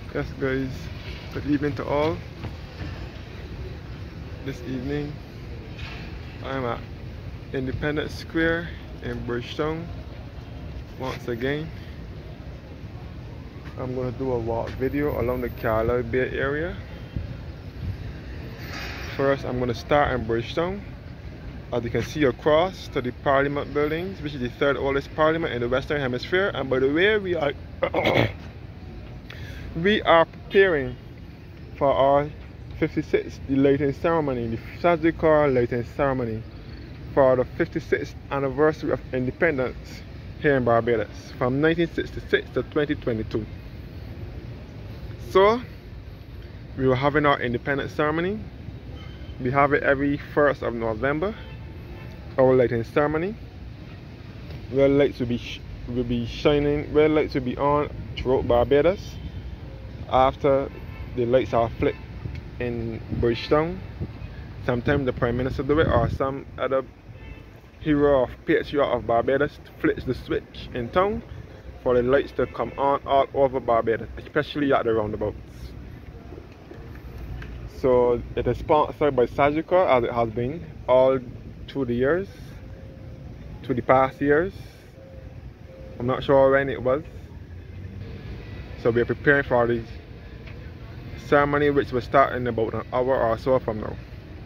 Yes guys, good evening to all. This evening I'm at Independence Square in Bridgetown. Once again, I'm going to do a walk video along the Carlisle Bay area. First I'm going to start in Bridgetown. As you can see across to the Parliament buildings, which is the third oldest parliament in the Western Hemisphere. And by the way, we are preparing for our 56th lighting ceremony, the Sajikar lighting ceremony for the 56th anniversary of independence here in Barbados from 1966 to 2022. So we were having our independence ceremony. We have it every 1st of November, our lighting ceremony. Red lights will be shining, red lights will be on throughout Barbados. After the lights are flicked in Bridgetown, sometimes the Prime Minister do it, or some other hero of patriot of Barbados flips the switch in town for the lights to come on all over Barbados, especially at the roundabouts. So it is sponsored by Sajikar, as it has been all through the past years. I'm not sure when it was. So we're preparing for the ceremony, which will start in about an hour or so from now.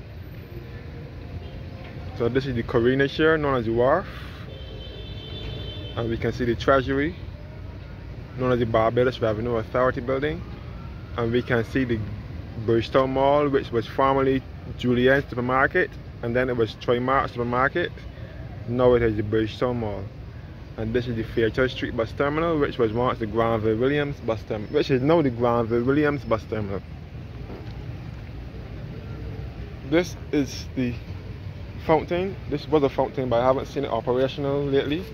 So this is the Corina Share, known as the Wharf. And we can see the Treasury, known as the Barbados Revenue Authority building. And we can see the Bridgetown Mall, which was formerly Julien's Supermarket, and then it was Trimark Supermarket. Now it is the Bridgetown Mall. And this is the Fairchild Street Bus Terminal, which was once the Granville Williams Bus Terminal, which is now the Granville Williams Bus Terminal. This is the fountain. This was a fountain, but I haven't seen it operational lately.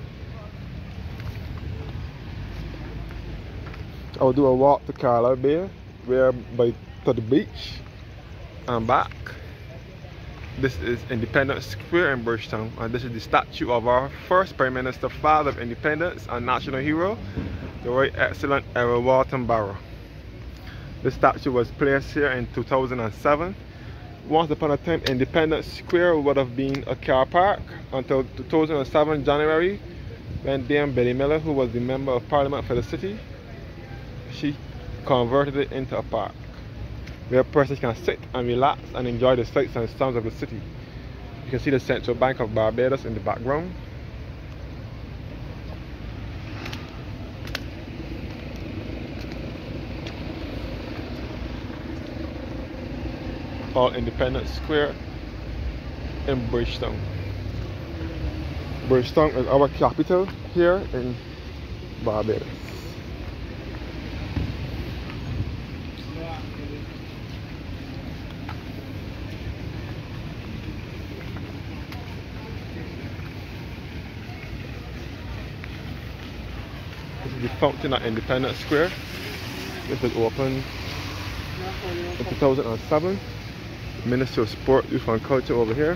I'll do a walk to Carlisle Bay, to the beach and back. This is Independence Square in Bridgetown, and this is the statue of our first Prime Minister, father of independence and national hero, the Right Excellent Errol Walton Barrow. This statue was placed here in 2007. Once upon a time, Independence Square would have been a car park until 2007 January, when Dame Billy Miller, who was the Member of Parliament for the city, she converted it into a park where persons can sit and relax and enjoy the sights and sounds of the city. You can see the Central Bank of Barbados in the background. All Independence Square in Bridgetown. Bridgetown is our capital here in Barbados. This is the fountain at Independence Square. This was opened in 2007. Ministry of Sport, Youth and Culture over here.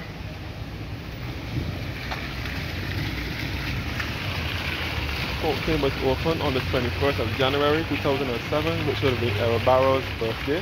Fountain was opened on the 21st of January 2007, which would have been Errol Barrow's birthday.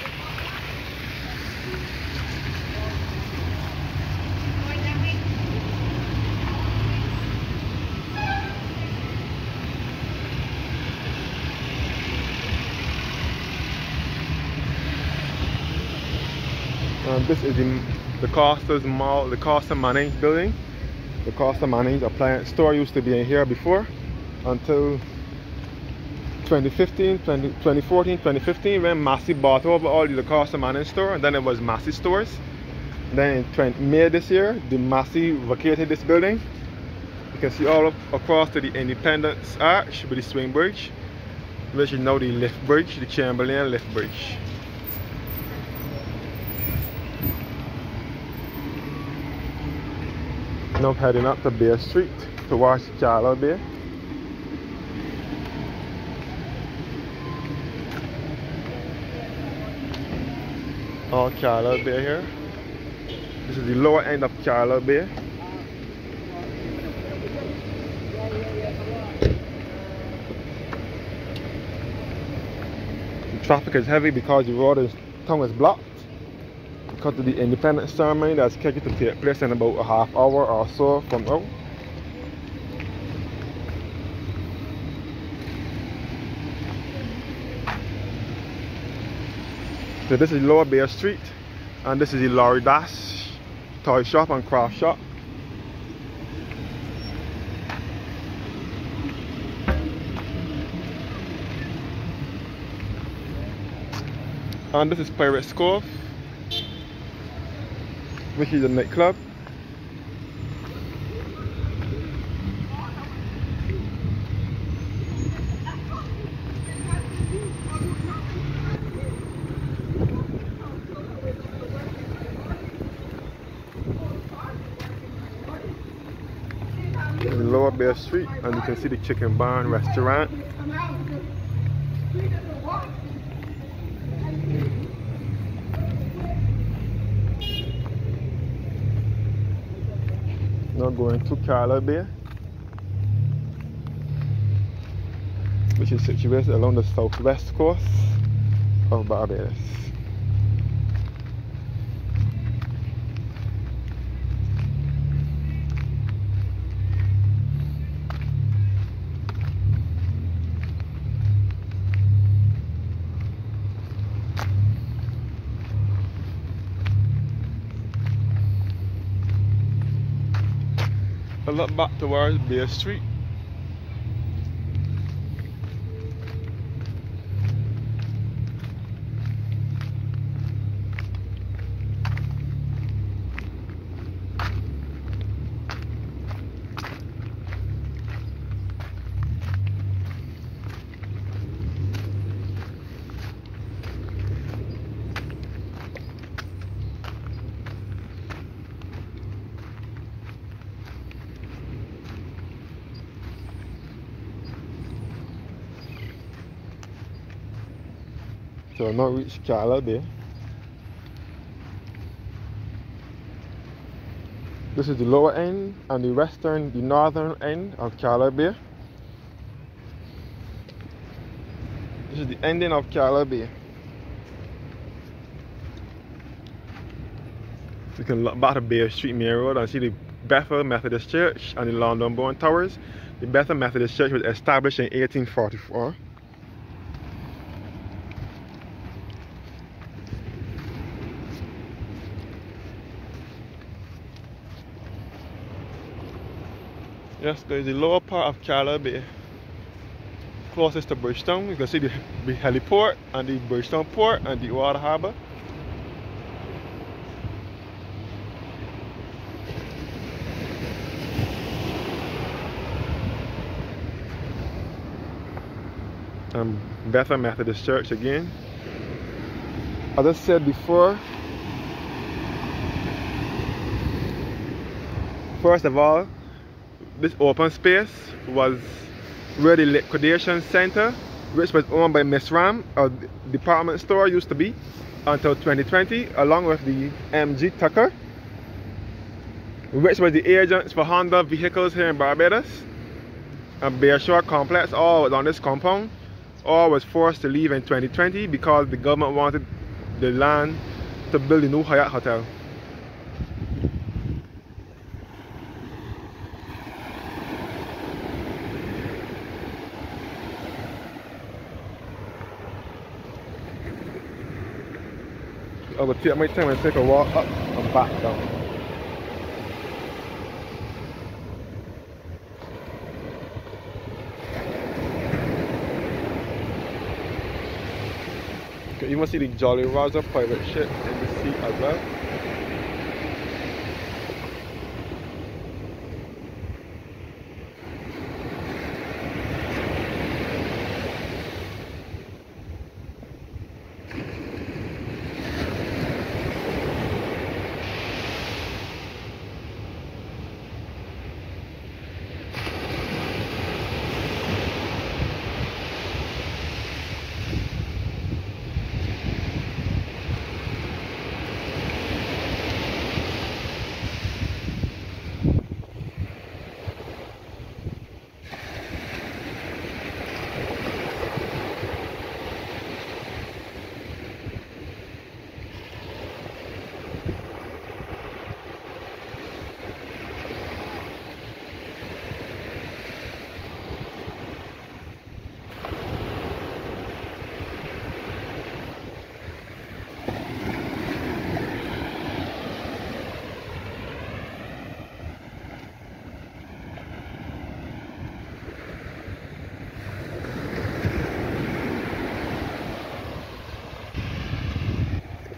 This is the Costa's Mall, the Costa Manning's building. The Costa Manning's appliance store used to be in here before until 2014, 2015, when Massey bought over all the Costa Manning store, and then it was Massey stores. Then in May this year, the Massey vacated this building. You can see all across to the Independence Arch with the swing bridge, which is now the lift bridge, the Chamberlain lift bridge. Now heading up to Bay Street to watch Carlisle Bay. All Carlisle Bay here. This is the lower end of Carlisle Bay. Traffic is heavy because the road tongue is blocked because of the independence ceremony that's scheduled to take place in about a half hour or so from now. So this is Lower Bay Street, and this is the Lorry Dash toy shop and craft shop. And this is Pirates Cove, which is a nightclub. This is Lower Bay Street, and you can see the Chicken Barn restaurant. Now going to Carlisle Bay, which is situated along the southwest coast of Barbados. I look back towards Bay Street. So I've not reached Carlisle Bay. This is the lower end and the northern end of Carlisle Bay. This is the ending of Carlisle Bay. You can look back at Bay Street Main Road and see the Bethel Methodist Church and the London-born Towers. The Bethel Methodist Church was established in 1844. Yes, there's the lower part of Carlisle Bay, closest to Bridgetown. You can see the heliport and the Bridgetown port and the water harbour. Bethel Methodist Church again. As I said before, first of all, this open space was where the liquidation center, which was owned by Miss Ram, a department store used to be, until 2020, along with the MG Tucker, which was the agents for Honda vehicles here in Barbados. And Bayshore Complex, all was on this compound. All was forced to leave in 2020 because the government wanted the land to build a new Hyatt hotel. I would take my time and take a walk up and back down. You can even see the Jolly Roger pirate ship in the sea as well.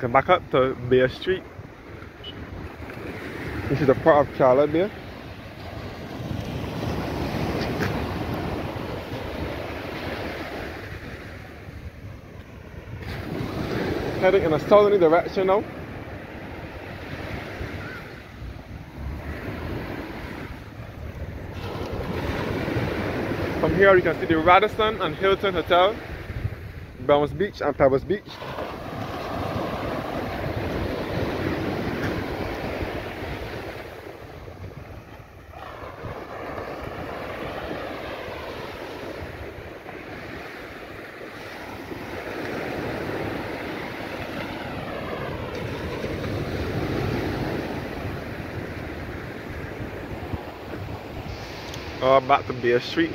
Come back up to Bay Street. This is the part of Carlisle Bay. Heading in a southerly direction now. From here you can see the Radisson and Hilton Hotel, Bounce Beach and Pebbles Beach. Back to Bay Street.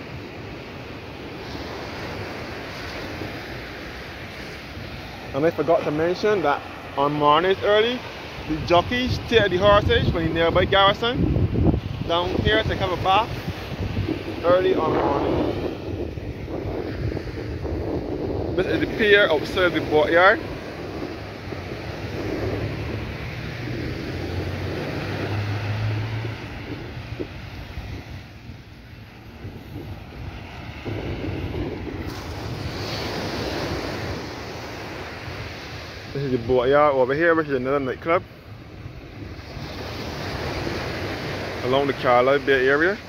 And I forgot to mention that on mornings early, the jockeys take the horses from the nearby garrison down here to have a bath early on morning. This is the pier outside the boatyard. This is the boatyard over here, which is another nightclub along the Carlisle Bay area.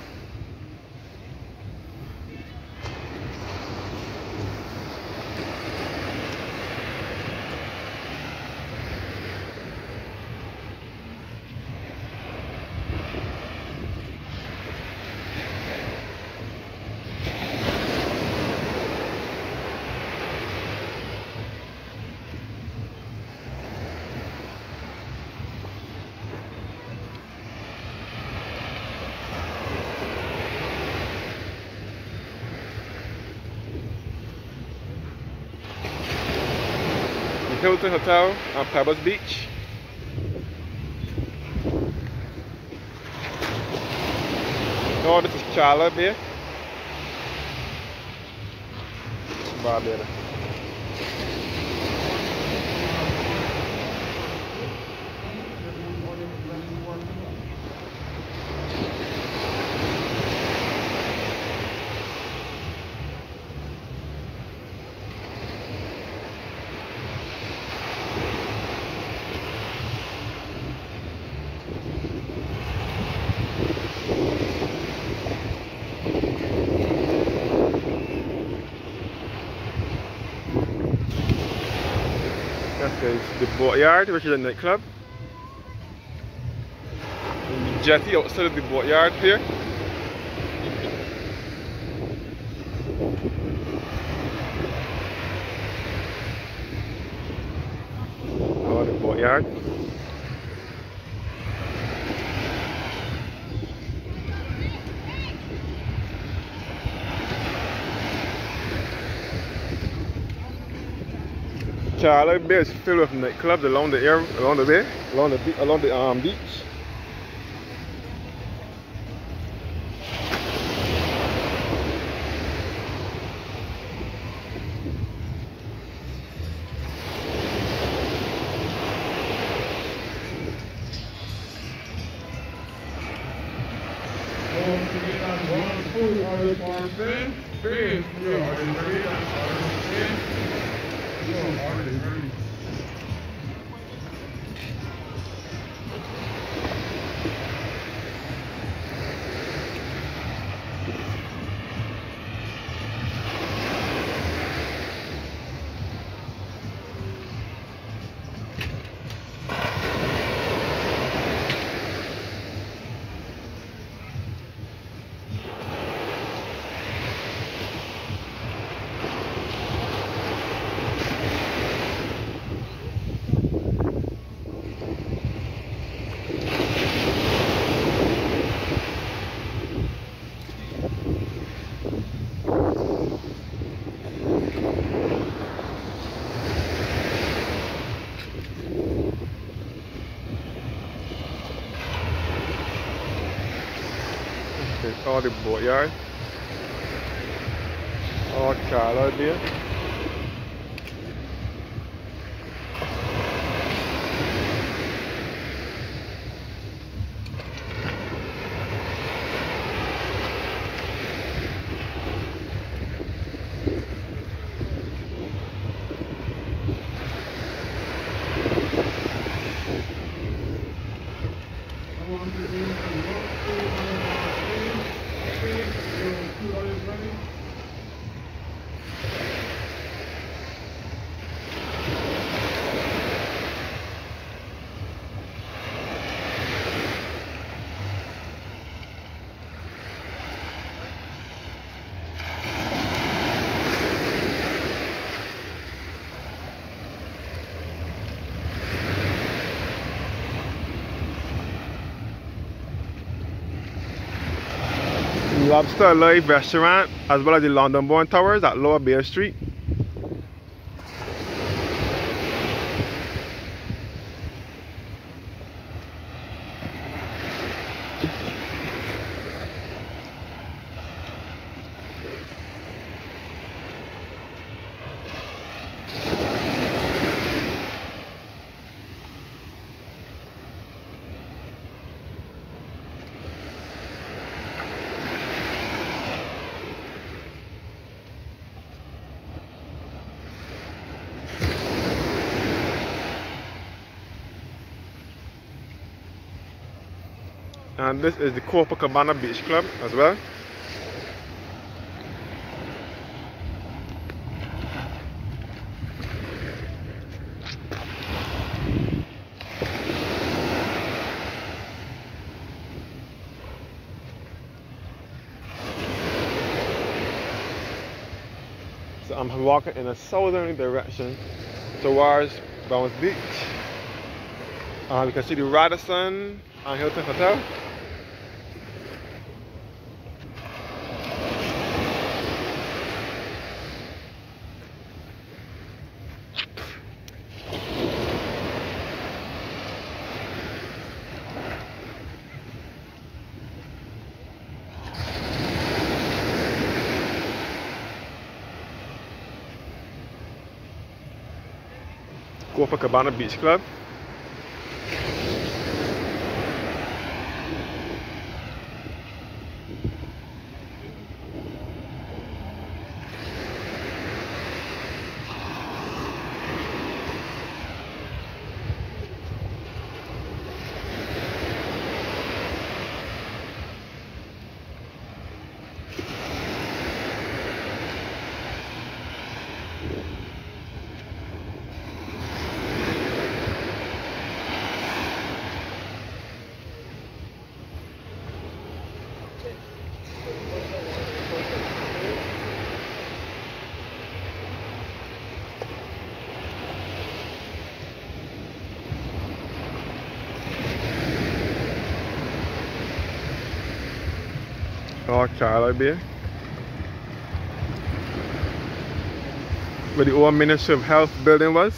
Hilton Hotel on Pebbles Beach. Oh, this is Carlisle Bay, Barbados. That's the boatyard, which is a nightclub. And the jetty outside of the boatyard here. Oh, the boatyard. Carlisle Bay is filled with nightclubs along the beach. There's all the boatyard, all Carlisle Bay. Lobster Live restaurant as well as the London Born Towers at Lower Bay Street. And this is the Copacabana Beach Club as well. So I'm walking in a southerly direction towards Browns Beach. You can see the Radisson and Hilton Hotel. Copacabana Beach Club. Carlisle Bay, where the old Ministry of Health building was.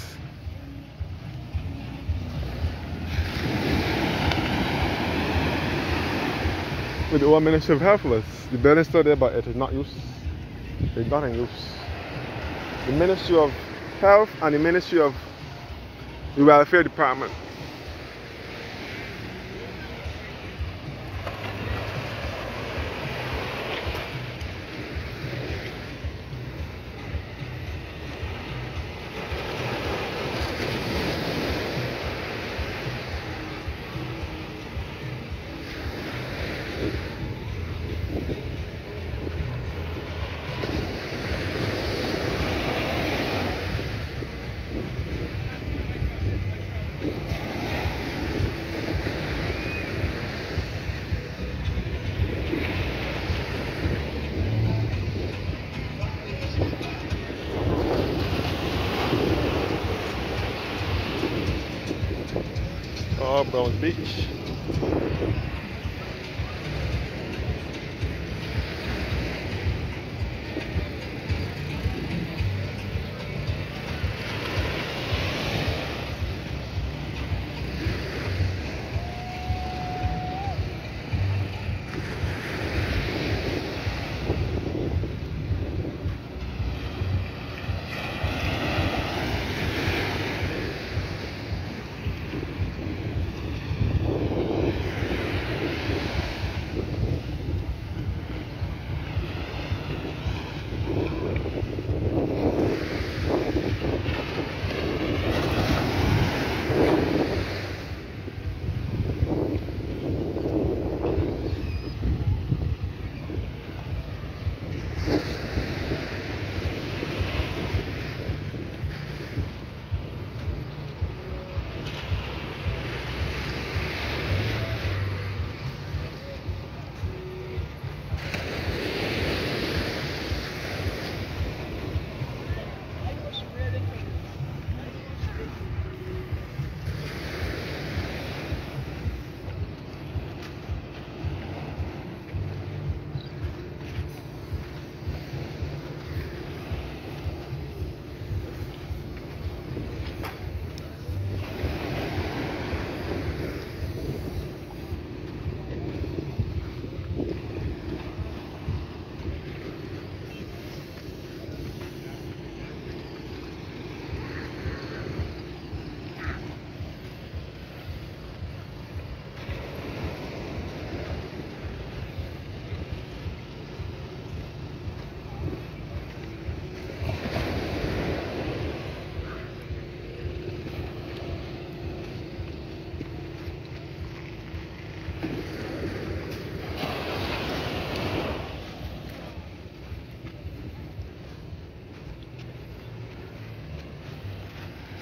Where the old Ministry of Health was. The building still there, but it is not used. It's not in use. The Ministry of Health and the Ministry of the Welfare Department. Browns Beach.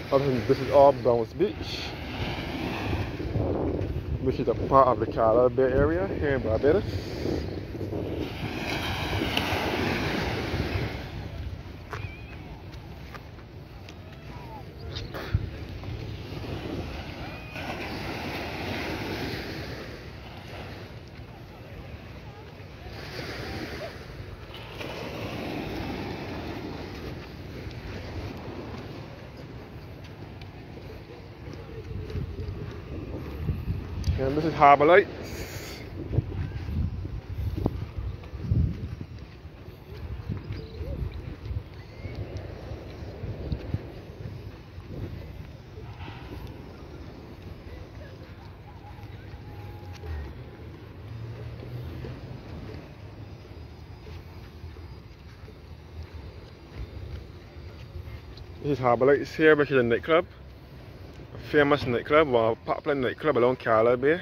This is all Browns Beach, which is a part of the Carlisle Bay area here in Barbados. And this is Harbour Lights. This is Harbour Lights here, which is a nightclub. A famous nightclub, or a popular nightclub along Carlisle Bay.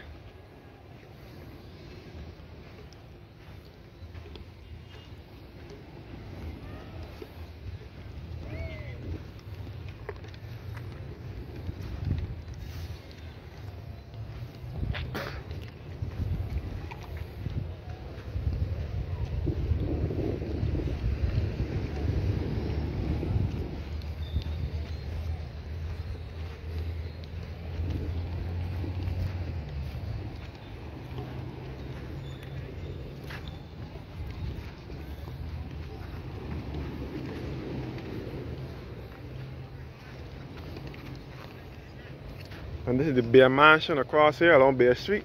And this is the Bay Mansion across here along Bay Street.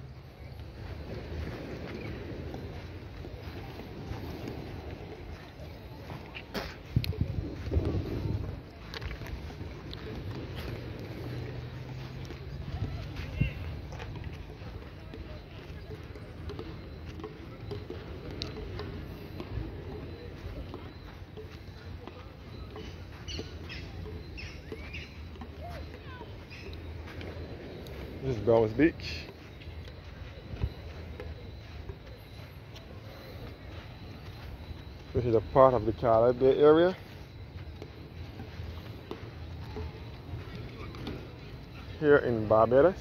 This is Browns Beach. This is a part of the Carlisle Bay area. Here in Barbados.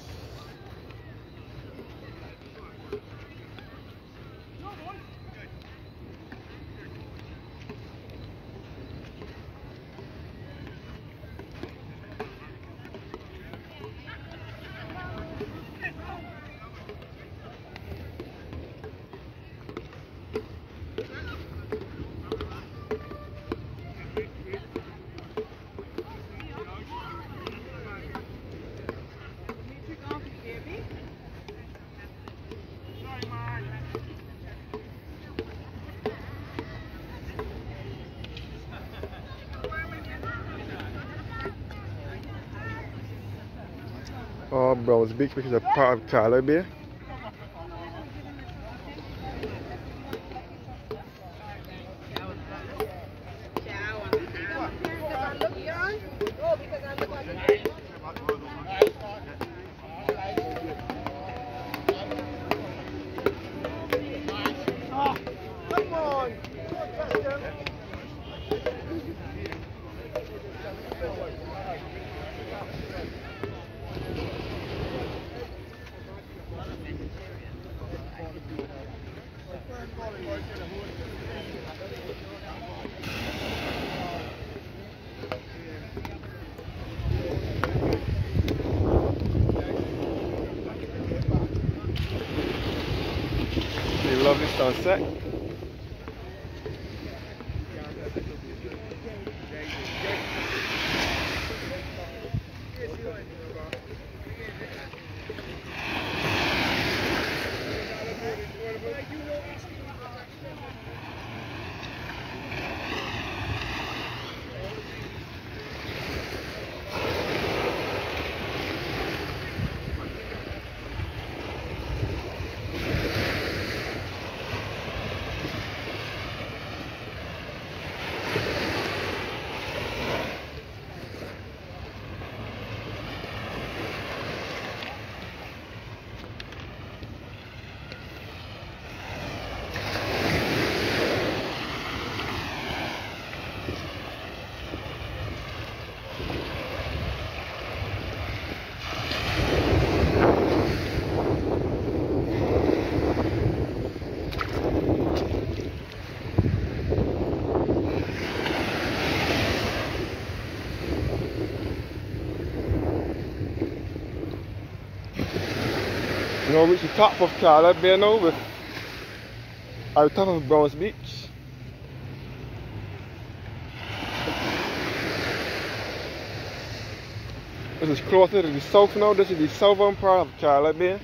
Browns Beach, which is a part of Carlisle Bay. Lovely sunset. Now reach the top of Carlisle Bay now with at the top of Browns Beach. This is closer to the south now. This is the southern part of Carlisle Bay.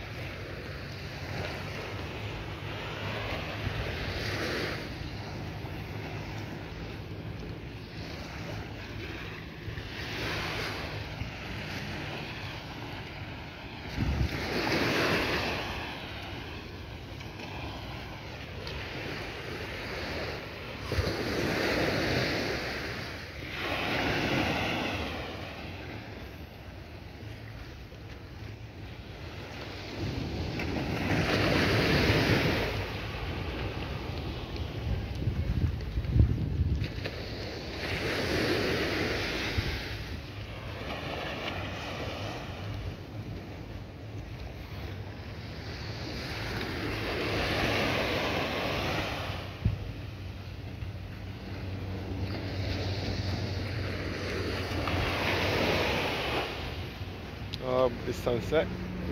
The sunset.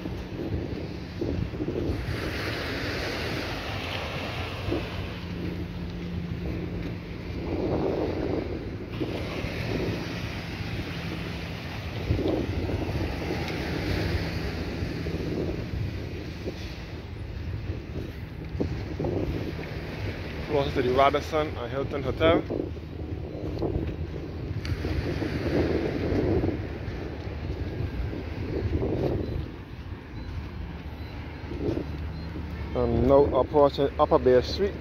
Close to the Radisson and Hilton Hotel. And now approaching Upper Bay Street.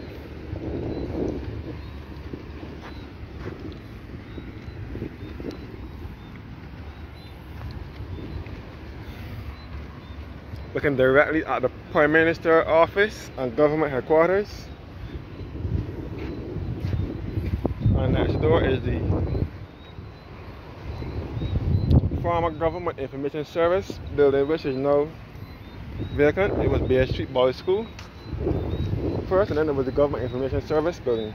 Looking directly at the Prime Minister's office and government headquarters. And next door is the former Government Information Service building, which is now vacant. It was Bay Street Boys School first, and then it was the Government Information Service building.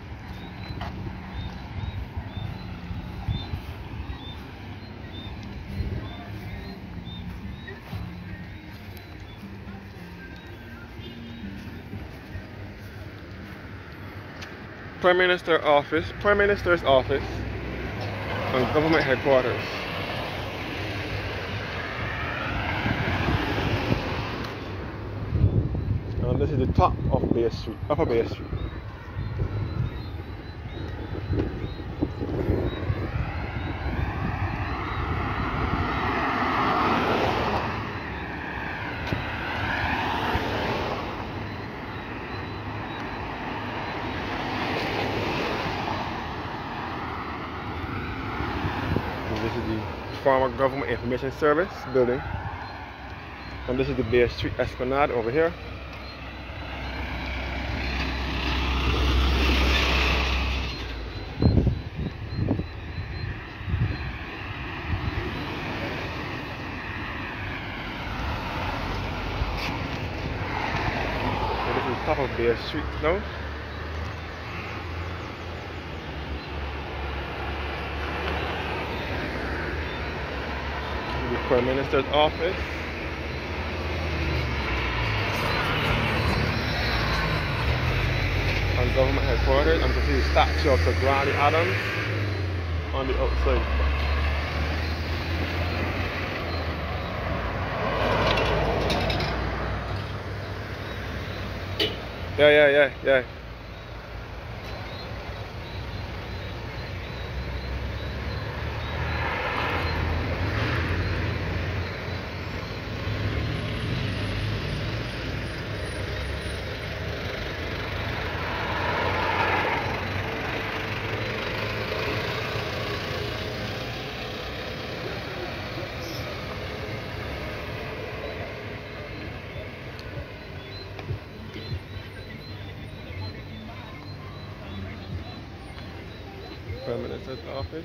Prime Minister's office and government headquarters. And this is the top of Bay Street, Upper Bay Street. This is the former Government Information Service building. And this is the Bay Street Esplanade over here. And this is the top of Bay Street now. The Prime Minister's office. And government headquarters. And you can see the statue of Sir Granny Adams on the outside. Yeah. Prime Minister's office.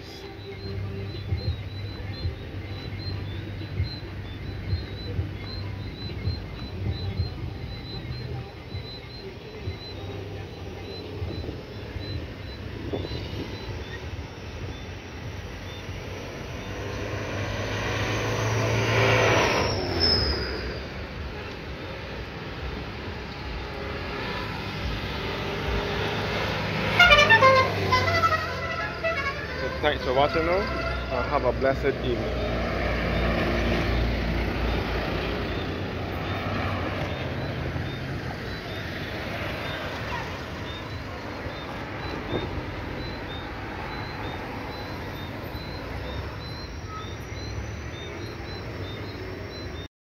for watching now, and have a blessed evening.